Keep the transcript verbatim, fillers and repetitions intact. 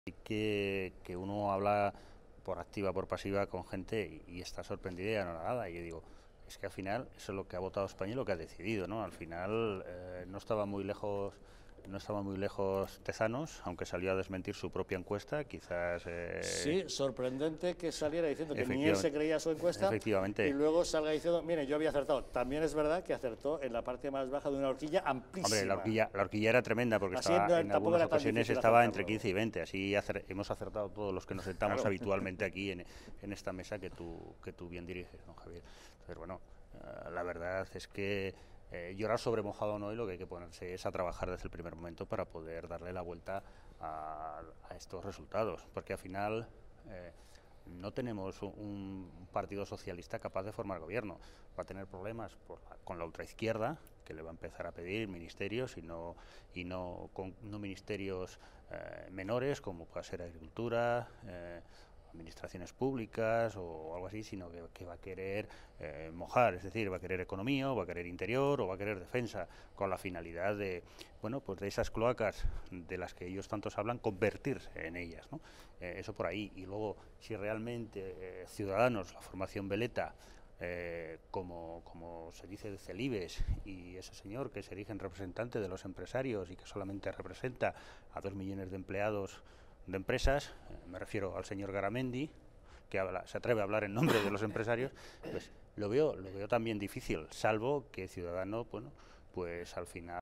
que, que uno habla por activa, por pasiva con gente y, y está sorprendida y anonadada. Y yo digo, es que al final eso es lo que ha votado España y lo que ha decidido, ¿no? Al final eh, no estaba muy lejos, no estaba muy lejos Tezanos, aunque salió a desmentir su propia encuesta, quizás... Eh, Sí, sorprendente que saliera diciendo que ni él se efectivamente, creía su encuesta y efectivamente. luego salga diciendo, mire, yo había acertado. También es verdad que acertó en la parte más baja de una horquilla Hombre, la amplísima. horquilla, la horquilla era tremenda porque Así estaba no, en tampoco algunas era tan ocasiones difícil estaba entre acertarlo. quince y veinte. Así acer hemos acertado todos los que nos sentamos Claro. habitualmente aquí en, en esta mesa que tú, que tú bien diriges, ¿no, Javier? Entonces, bueno, uh, la verdad es que eh, llorar sobre mojado no, y lo que hay que ponerse es a trabajar desde el primer momento para poder darle la vuelta a, a estos resultados, porque al final... Eh, no tenemos un partido socialista capaz de formar gobierno. Va a tener problemas por la, con la ultraizquierda, que le va a empezar a pedir ministerios y no, y no, con, no ministerios eh, menores, como pueda ser agricultura, eh, administraciones públicas o algo así, sino que, que va a querer eh, mojar, es decir, va a querer economía, o va a querer interior, o va a querer defensa, con la finalidad de, bueno, pues de esas cloacas de las que ellos tantos hablan, convertirse en ellas, ¿no? Eh, eso por ahí. Y luego, si realmente eh, Ciudadanos, la formación veleta, eh, como, como se dice de Celibes, y ese señor que se erige en representante de los empresarios y que solamente representa a dos millones de empleados de empresas, eh, me refiero al señor Garamendi, que habla, se atreve a hablar en nombre de los empresarios, pues lo veo, lo veo también difícil, salvo que Ciudadanos, bueno, pues al final